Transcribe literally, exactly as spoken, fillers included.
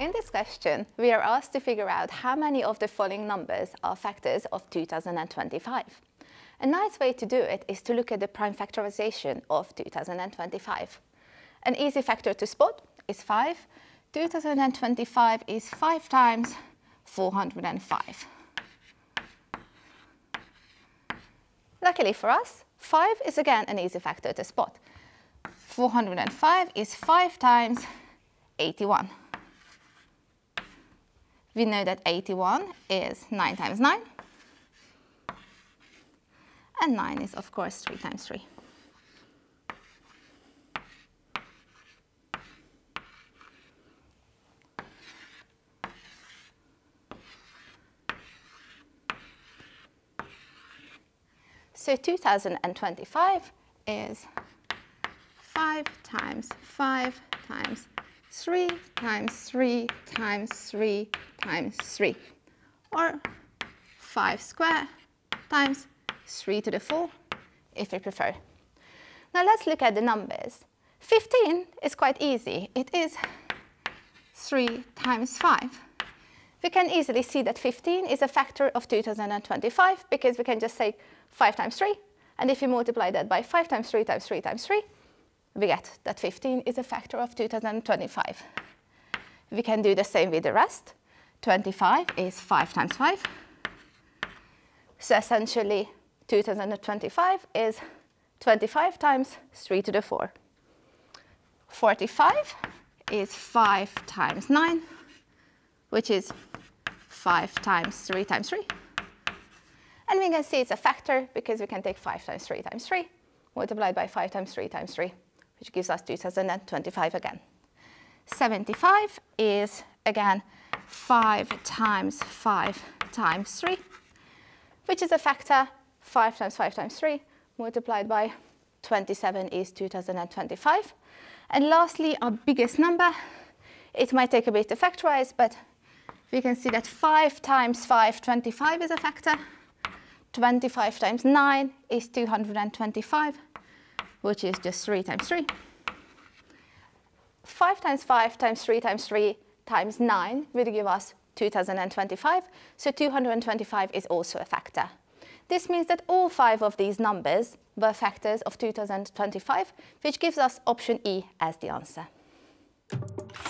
In this question, we are asked to figure out how many of the following numbers are factors of two thousand twenty-five. A nice way to do it is to look at the prime factorization of two thousand twenty-five. An easy factor to spot is five. two thousand twenty-five is five times four hundred five. Luckily for us, five is again an easy factor to spot. four hundred five is five times eighty-one. We know that eighty-one is nine times nine, and nine is, of course, three times three. So two thousand twenty-five is five times five times three times three times three times three, or five squared times three to the four, if you prefer. Now let's look at the numbers. fifteen is quite easy. It is three times five. We can easily see that fifteen is a factor of two thousand twenty-five because we can just say five times three, and if you multiply that by five times three times three times three, we get that fifteen is a factor of two thousand twenty-five. We can do the same with the rest. twenty-five is five times five. So essentially, two thousand twenty-five is twenty-five times three to the four. forty-five is five times nine, which is five times three times three. And we can see it's a factor because we can take five times three times three, multiplied by five times three times three, which gives us two thousand twenty-five again. seventy-five is, again, five times five times three, which is a factor. five times five times three, multiplied by twenty-seven is two thousand twenty-five. And lastly, our biggest number, it might take a bit to factorize, but we can see that five times five, twenty-five is a factor. twenty-five times nine is two hundred twenty-five, which is just three times three. five times five times three times three times nine will give us two thousand twenty-five, so two hundred twenty-five is also a factor. This means that all five of these numbers were factors of two thousand twenty-five, which gives us option E as the answer.